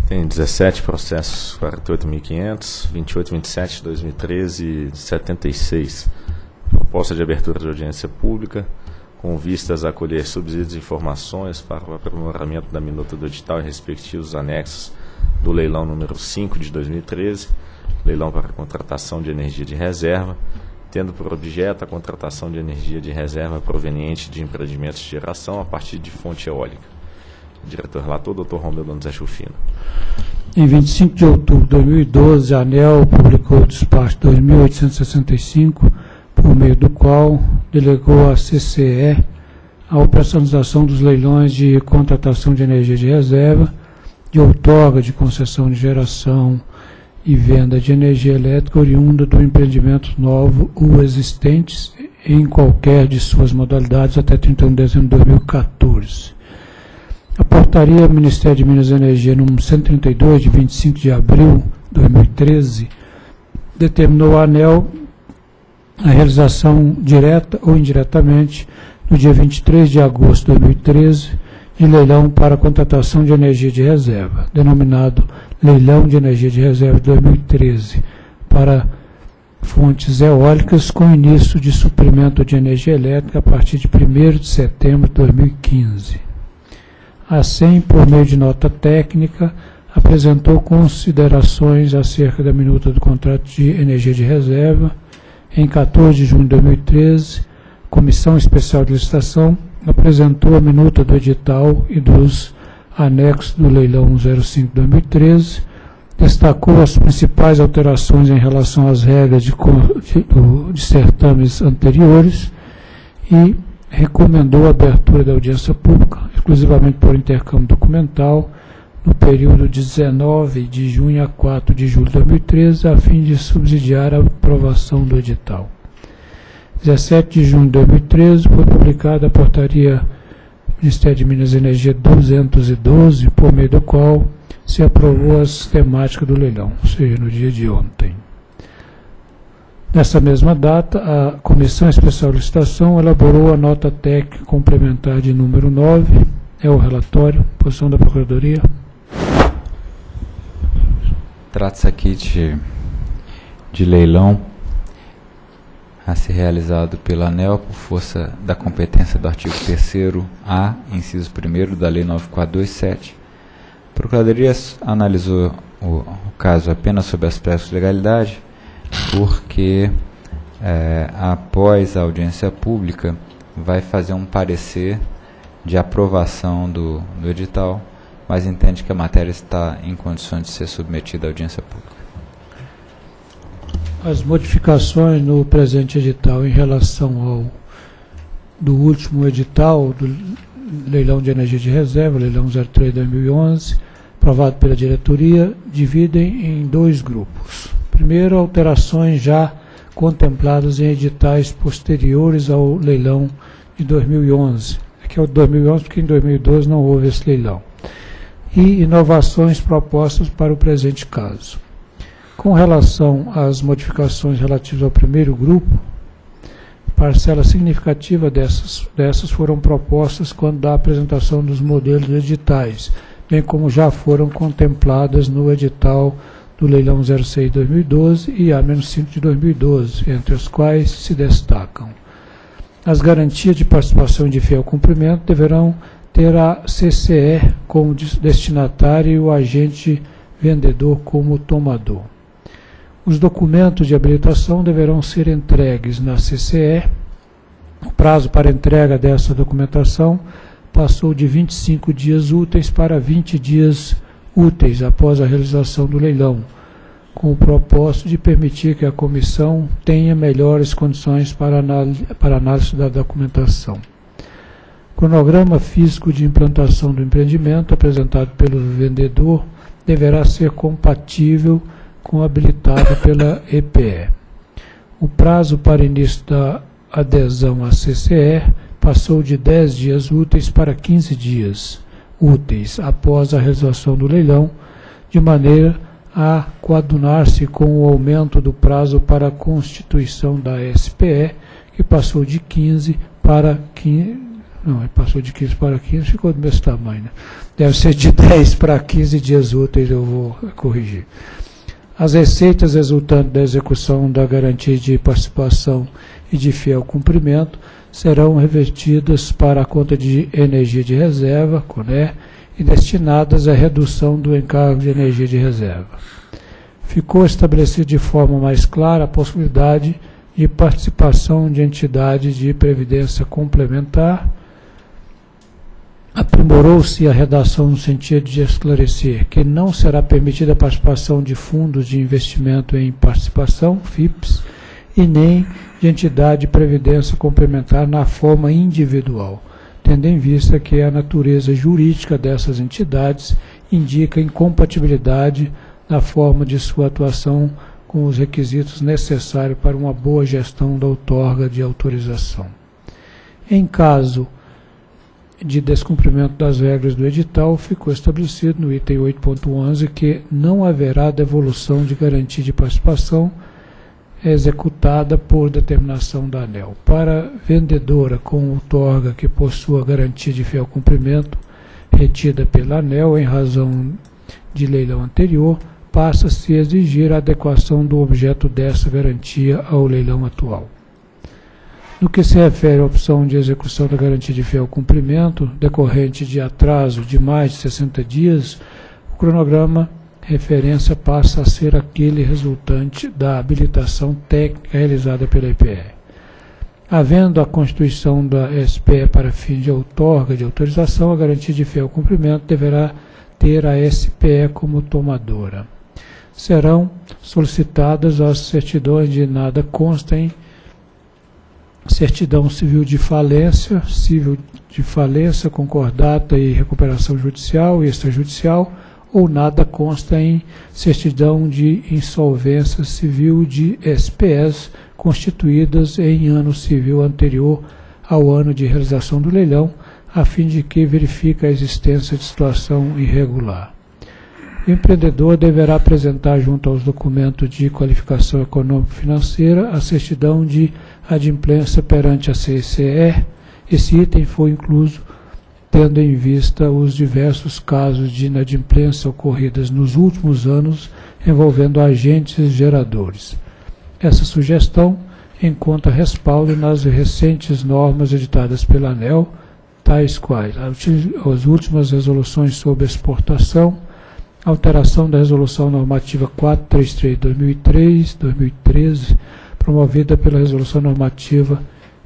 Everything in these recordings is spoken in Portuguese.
Tem 17 processos, 48.500, 28.27 de 2013 e 76. Proposta de abertura de audiência pública, com vistas a colher subsídios e informações para o aprimoramento da minuta do edital e respectivos anexos do leilão número 5 de 2013, leilão para contratação de energia de reserva, tendo por objeto a contratação de energia de reserva proveniente de empreendimentos de geração a partir de fonte eólica. Diretor relator, Dr. Romeu Donizete Rufino. Em 25 de outubro de 2012, a ANEEL publicou o despacho 2865, por meio do qual delegou à CCE a operacionalização dos leilões de contratação de energia de reserva, de outorga de concessão de geração e venda de energia elétrica oriunda do empreendimento novo ou existentes em qualquer de suas modalidades até 31 de dezembro de 2014. A portaria do Ministério de Minas e Energia número 132, de 25 de abril de 2013, determinou à ANEEL a realização direta ou indiretamente, no dia 23 de agosto de 2013, de leilão para contratação de energia de reserva, denominado Leilão de Energia de Reserva 2013, para fontes eólicas com início de suprimento de energia elétrica a partir de 1º de setembro de 2015. A SEM, por meio de nota técnica, apresentou considerações acerca da minuta do contrato de energia de reserva. Em 14 de junho de 2013, a Comissão Especial de Licitação apresentou a minuta do edital e dos anexos do leilão 05 de 2013, destacou as principais alterações em relação às regras de certames anteriores e recomendou a abertura da audiência pública, exclusivamente por intercâmbio documental, no período de 19 de junho a 4 de julho de 2013, a fim de subsidiar a aprovação do edital. 17 de junho de 2013, foi publicada a portaria do Ministério de Minas e Energia 212, por meio do qual se aprovou as temáticas do leilão, ou seja, no dia de ontem. Nessa mesma data, a Comissão Especial de Licitação elaborou a nota técnica complementar de número 9, é o relatório, posição da Procuradoria. Trata-se aqui de leilão a ser realizado pela ANEEL por força da competência do artigo 3º-A, inciso 1º da Lei 9427. A Procuradoria analisou o caso apenas sob aspectos de legalidade, porque após a audiência pública vai fazer um parecer de aprovação do edital, mas entende que a matéria está em condições de ser submetida à audiência pública. As modificações no presente edital em relação do último edital do leilão de energia de reserva, leilão 03 de 2011, aprovado pela diretoria, dividem em dois grupos. Primeiro, alterações já contempladas em editais posteriores ao leilão de 2011. Aqui é o de 2011 porque em 2012 não houve esse leilão. E inovações propostas para o presente caso. Com relação às modificações relativas ao primeiro grupo, parcela significativa dessas foram propostas quando da apresentação dos modelos editais, bem como já foram contempladas no edital do leilão 06 de 2012 e A-5 de 2012, entre os quais se destacam: as garantias de participação de fiel cumprimento deverão ter a CCE como destinatário e o agente vendedor como tomador. Os documentos de habilitação deverão ser entregues na CCE. O prazo para entrega dessa documentação passou de 25 dias úteis para 20 dias úteis após a realização do leilão, com o propósito de permitir que a comissão tenha melhores condições para análise da documentação. O cronograma físico de implantação do empreendimento apresentado pelo vendedor deverá ser compatível com o habilitado pela EPE. O prazo para início da adesão à CCE passou de 10 dias úteis para 15 dias úteis após a realização do leilão, de maneira a coadunar-se com o aumento do prazo para a constituição da SPE, que passou de 15 para Não, ele passou de 15 para 15, ficou do mesmo tamanho, né? Deve ser de 10 para 15 dias úteis, eu vou corrigir. As receitas resultantes da execução da garantia de participação e de fiel cumprimento serão revertidas para a conta de energia de reserva, CONER, e destinadas à redução do encargo de energia de reserva. Ficou estabelecida de forma mais clara a possibilidade de participação de entidades de previdência complementar. Aprimorou-se a redação no sentido de esclarecer que não será permitida a participação de fundos de investimento em participação, FIPs, e nem de entidade de previdência complementar na forma individual, tendo em vista que a natureza jurídica dessas entidades indica incompatibilidade na forma de sua atuação com os requisitos necessários para uma boa gestão da outorga de autorização. Em caso de descumprimento das regras do edital, ficou estabelecido no item 8.11 que não haverá devolução de garantia de participação executada por determinação da ANEEL. Para vendedora com outorga que possua garantia de fiel cumprimento retida pela ANEEL em razão de leilão anterior, passa-se a exigir a adequação do objeto dessa garantia ao leilão atual. No que se refere à opção de execução da garantia de fiel cumprimento, decorrente de atraso de mais de 60 dias, o cronograma referência passa a ser aquele resultante da habilitação técnica realizada pela EPE. Havendo a constituição da SPE para fim de outorga de autorização, a garantia de fiel cumprimento deverá ter a SPE como tomadora. Serão solicitadas as certidões de nada constem, certidão civil de falência concordata e recuperação judicial e extrajudicial, ou nada consta em certidão de insolvência civil de SPEs constituídas em ano civil anterior ao ano de realização do leilão, a fim de que verifique a existência de situação irregular. O empreendedor deverá apresentar junto aos documentos de qualificação econômico-financeira a certidão de adimplência perante a CCE. Esse item foi incluso tendo em vista os diversos casos de inadimplência ocorridos nos últimos anos envolvendo agentes geradores. Essa sugestão encontra respaldo nas recentes normas editadas pela ANEEL, tais quais as últimas resoluções sobre exportação, alteração da Resolução Normativa 433/2013, promovida pela Resolução Normativa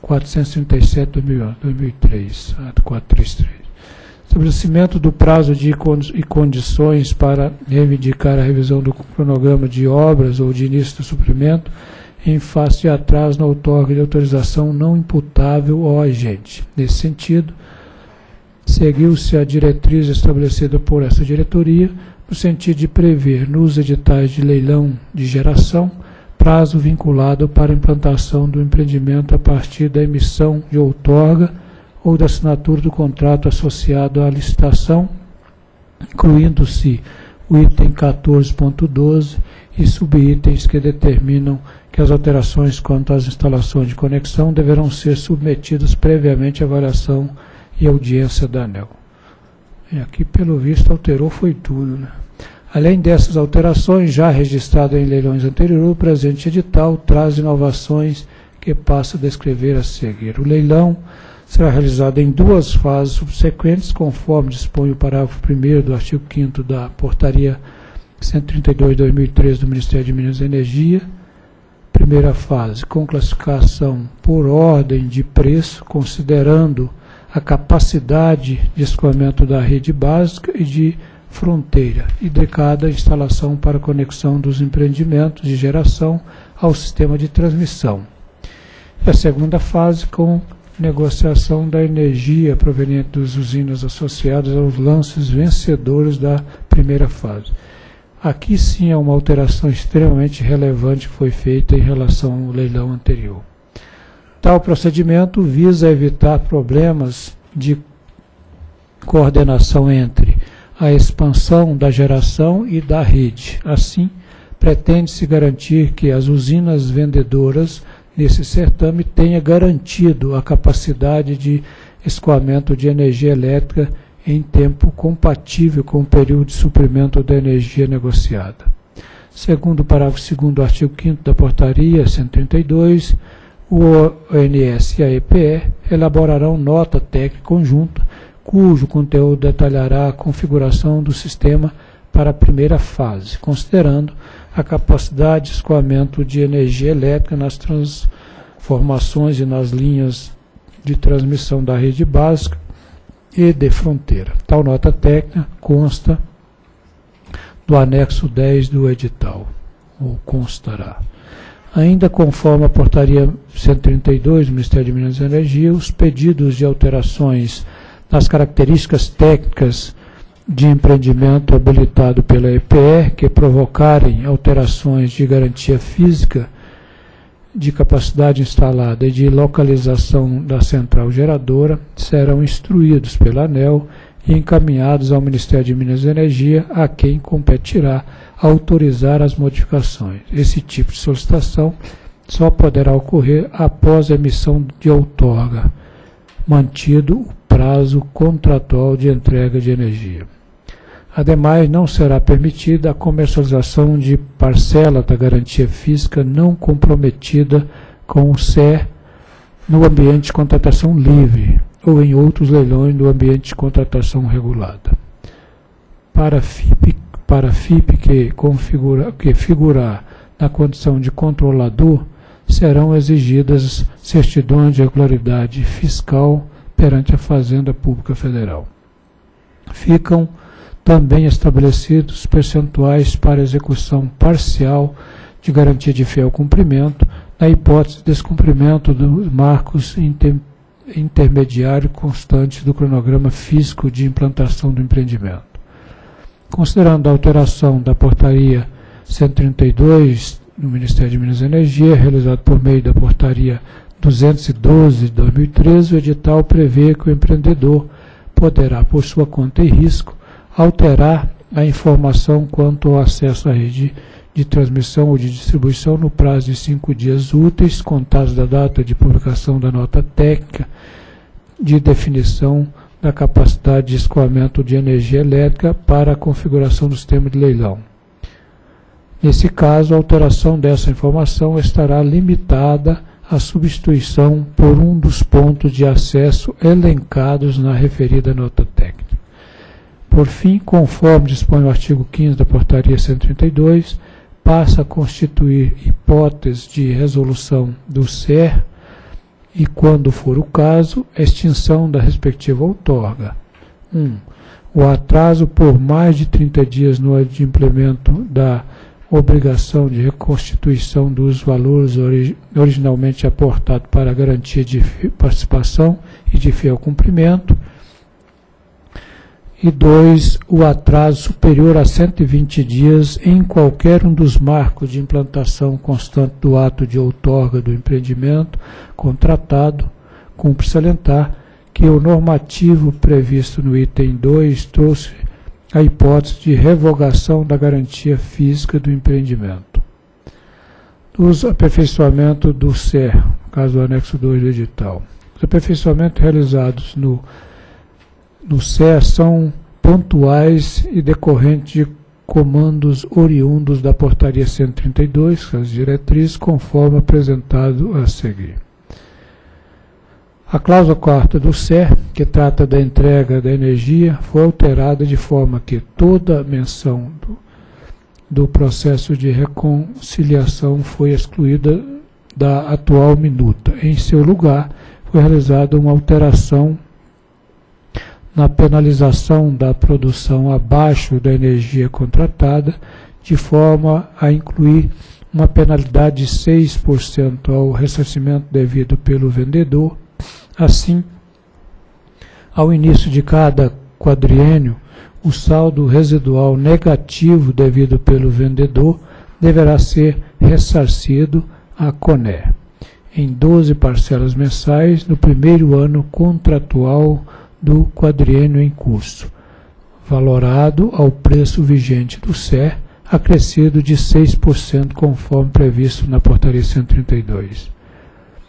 437/2003, ato 433. Estabelecimento do prazo e condições para reivindicar a revisão do cronograma de obras ou de início do suprimento em face de atraso na outorga de autorização não imputável ao agente. Nesse sentido, seguiu-se a diretriz estabelecida por essa diretoria, no sentido de prever nos editais de leilão de geração prazo vinculado para a implantação do empreendimento a partir da emissão de outorga ou da assinatura do contrato associado à licitação, incluindo-se o item 14.12 e subitens que determinam que as alterações quanto às instalações de conexão deverão ser submetidas previamente à avaliação e audiência da ANEEL. E aqui, pelo visto, alterou foi tudo, né? Além dessas alterações, já registradas em leilões anteriores, o presente edital traz inovações que passa a descrever a seguir. O leilão será realizado em duas fases subsequentes, conforme dispõe o parágrafo 1º do artigo 5º da Portaria 132/2013 do Ministério de Minas e Energia. Primeira fase, com classificação por ordem de preço, considerando a capacidade de escoamento da rede básica e de fronteira e de cada instalação para conexão dos empreendimentos de geração ao sistema de transmissão. E a segunda fase, com negociação da energia proveniente das usinas associadas aos lances vencedores da primeira fase. Aqui sim é uma alteração extremamente relevante que foi feita em relação ao leilão anterior. Tal procedimento visa evitar problemas de coordenação entre a expansão da geração e da rede. Assim, pretende-se garantir que as usinas vendedoras nesse certame tenham garantido a capacidade de escoamento de energia elétrica em tempo compatível com o período de suprimento da energia negociada. Segundo o parágrafo 2º do artigo 5º da Portaria 132, o ONS e a EPE elaborarão nota técnica conjunta, cujo conteúdo detalhará a configuração do sistema para a primeira fase, considerando a capacidade de escoamento de energia elétrica nas transformações e nas linhas de transmissão da rede básica e de fronteira. Tal nota técnica consta do anexo 10 do edital, ou constará. Ainda conforme a Portaria 132 do Ministério de Minas e Energia, os pedidos de alterações nas características técnicas de empreendimento habilitado pela EPE que provocarem alterações de garantia física, de capacidade instalada e de localização da central geradora serão instruídos pela ANEEL e encaminhados ao Ministério de Minas e Energia, a quem competirá autorizar as modificações. Esse tipo de solicitação só poderá ocorrer após a emissão de outorga, mantido o prazo contratual de entrega de energia. Ademais, não será permitida a comercialização de parcela da garantia física não comprometida com o SER no ambiente de contratação livre ou em outros leilões do ambiente de contratação regulada. Para FIP que figurar na condição de controlador, serão exigidas certidões de regularidade fiscal perante a Fazenda Pública Federal. Ficam também estabelecidos percentuais para execução parcial de garantia de fiel cumprimento, na hipótese de descumprimento dos marcos intermediário constante do cronograma físico de implantação do empreendimento. Considerando a alteração da Portaria 132 do Ministério de Minas e Energia, realizada por meio da Portaria 212 de 2013, o edital prevê que o empreendedor poderá, por sua conta e risco, alterar a informação quanto ao acesso à rede de transmissão ou de distribuição no prazo de 5 dias úteis, contados da data de publicação da nota técnica de definição da capacidade de escoamento de energia elétrica para a configuração do sistema de leilão. Nesse caso, a alteração dessa informação estará limitada à substituição por um dos pontos de acesso elencados na referida nota técnica. Por fim, conforme dispõe o artigo 15 da Portaria 132, passa a constituir hipótese de resolução do SER e, quando for o caso, a extinção da respectiva outorga. 1. O atraso por mais de 30 dias no adimplemento da obrigação de reconstituição dos valores originalmente aportados para a garantia de participação e de fiel cumprimento. E 2, o atraso superior a 120 dias em qualquer um dos marcos de implantação constante do ato de outorga do empreendimento contratado. Cumpre salientar que o normativo previsto no item 2 trouxe a hipótese de revogação da garantia física do empreendimento. Os aperfeiçoamentos do SER, no caso do anexo 2 do edital. Os aperfeiçoamentos realizados no SER são pontuais e decorrentes de comandos oriundos da Portaria 132, as diretrizes, conforme apresentado a seguir. A cláusula 4ª do SER, que trata da entrega da energia, foi alterada de forma que toda menção do processo de reconciliação foi excluída da atual minuta. Em seu lugar, foi realizada uma alteração na penalização da produção abaixo da energia contratada, de forma a incluir uma penalidade de 6% ao ressarcimento devido pelo vendedor. Assim, ao início de cada quadriênio, o saldo residual negativo devido pelo vendedor deverá ser ressarcido à CONER em 12 parcelas mensais no primeiro ano contratual do quadriênio em curso, valorado ao preço vigente do SER, acrescido de 6% conforme previsto na Portaria 132.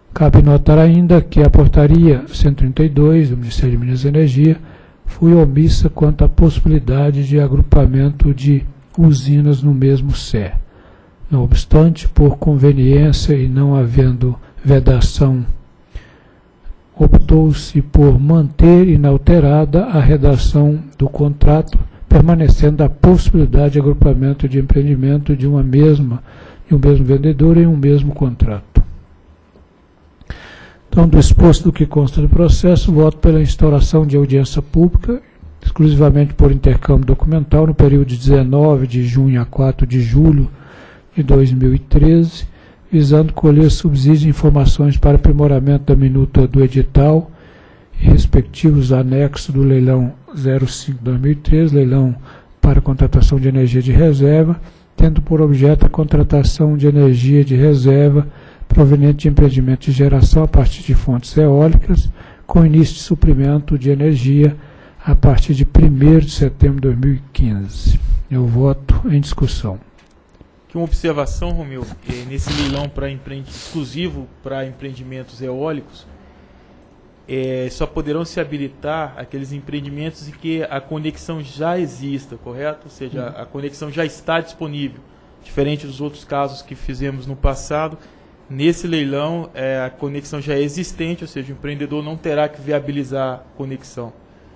Cabe notar ainda que a portaria 132 do Ministério de Minas e Energia foi omissa quanto à possibilidade de agrupamento de usinas no mesmo CE. Não obstante, por conveniência e não havendo vedação, optou-se por manter inalterada a redação do contrato, permanecendo a possibilidade de agrupamento de empreendimento de um mesmo vendedor em um mesmo contrato. Então, do exposto do que consta do processo, voto pela instauração de audiência pública, exclusivamente por intercâmbio documental, no período de 19 de junho a 4 de julho de 2013, visando colher subsídios e informações para aprimoramento da minuta do edital e respectivos anexos do leilão 05/2013, leilão para contratação de energia de reserva, tendo por objeto a contratação de energia de reserva proveniente de empreendimento de geração a partir de fontes eólicas, com início de suprimento de energia a partir de 1º de setembro de 2015. Eu voto em discussão. Que uma observação, Romeu, nesse leilão exclusivo para empreendimentos eólicos, só poderão se habilitar aqueles empreendimentos em que a conexão já exista, correto? Ou seja, a conexão já está disponível, diferente dos outros casos que fizemos no passado. Nesse leilão, a conexão já é existente, ou seja, o empreendedor não terá que viabilizar a conexão.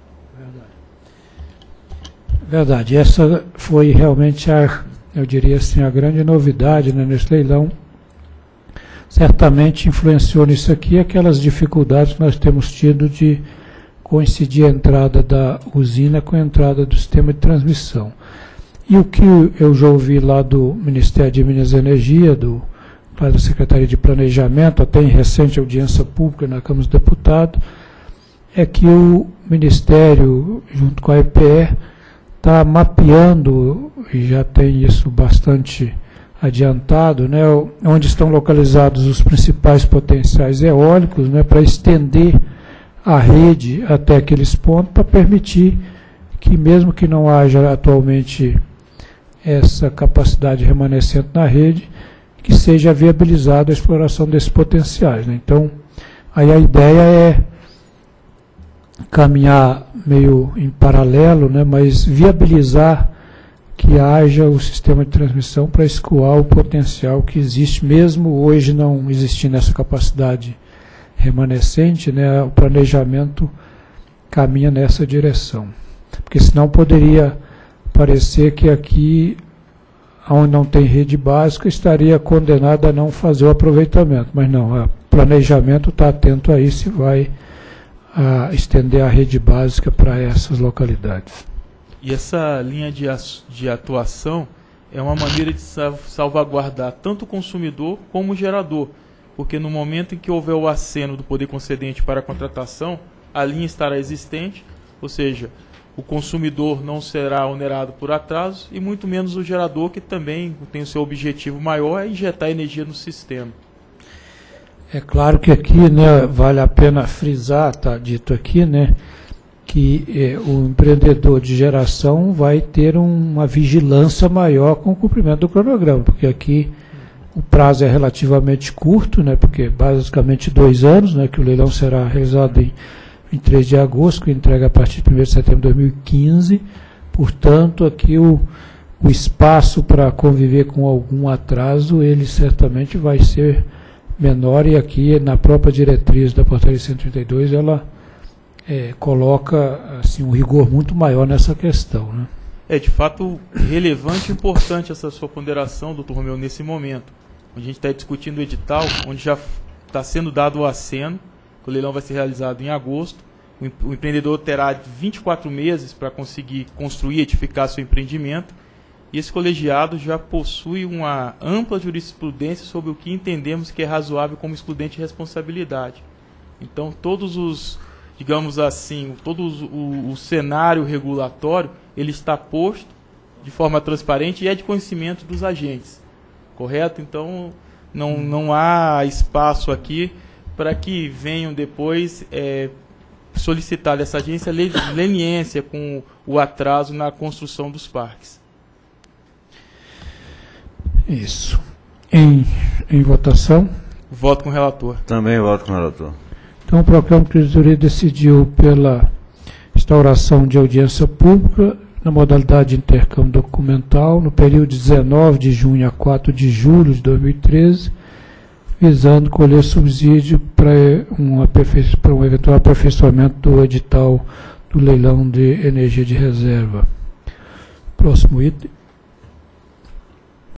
Verdade. Essa foi realmente eu diria assim, a grande novidade, né, nesse leilão. Certamente influenciou nisso aqui aquelas dificuldades que nós temos tido de coincidir a entrada da usina com a entrada do sistema de transmissão. E o que eu já ouvi lá do Ministério de Minas e Energia, lá da Secretaria de Planejamento, até em recente audiência pública na Câmara dos Deputados, é que o Ministério, junto com a EPE, está mapeando, e já tem isso bastante adiantado, né, onde estão localizados os principais potenciais eólicos, né, para estender a rede até aqueles pontos, para permitir que, mesmo que não haja atualmente essa capacidade remanescente na rede, que seja viabilizada a exploração desses potenciais, né. Então, aí a ideia é caminhar meio em paralelo, né, mas viabilizar que haja o sistema de transmissão para escoar o potencial que existe, mesmo hoje não existindo essa capacidade remanescente, né, o planejamento caminha nessa direção. Porque senão poderia parecer que aqui, onde não tem rede básica, estaria condenado a não fazer o aproveitamento, mas não, o planejamento está atento a isso e vai estender a rede básica para essas localidades. E essa linha de atuação é uma maneira de salvaguardar tanto o consumidor como o gerador, porque no momento em que houver o aceno do poder concedente para a contratação, a linha estará existente, ou seja, o consumidor não será onerado por atraso e muito menos o gerador, que também tem o seu objetivo maior, é injetar energia no sistema. É claro que aqui, né, vale a pena frisar, está dito aqui, né, que o empreendedor de geração vai ter uma vigilância maior com o cumprimento do cronograma, porque aqui o prazo é relativamente curto, né, porque basicamente 2 anos, né, que o leilão será realizado em 23 de agosto, com entrega a partir de 1º de setembro de 2015, portanto, aqui o espaço para conviver com algum atraso, ele certamente vai ser menor, e aqui na própria diretriz da portaria 132 ela coloca assim, um rigor muito maior nessa questão, né? É de fato relevante e importante essa sua ponderação, doutor Romeu, nesse momento. A gente está discutindo o edital, onde já está sendo dado o aceno, o leilão vai ser realizado em agosto, o empreendedor terá 24 meses para conseguir construir e edificar seu empreendimento, e esse colegiado já possui uma ampla jurisprudência sobre o que entendemos que é razoável como excludente de responsabilidade. Então, todos os, digamos assim, todo o cenário regulatório, ele está posto de forma transparente e é de conhecimento dos agentes, correto? Então, não há espaço aqui para que venham depois solicitar dessa agência leniência com o atraso na construção dos parques. Isso. Em votação? Voto com o relator. Também voto com o relator. Então, o Proclamo que a diretoria decidiu pela instauração de audiência pública na modalidade de intercâmbio documental no período de 19 de junho a 4 de julho de 2013, visando colher subsídio para um eventual aperfeiçoamento do edital do leilão de energia de reserva. Próximo item.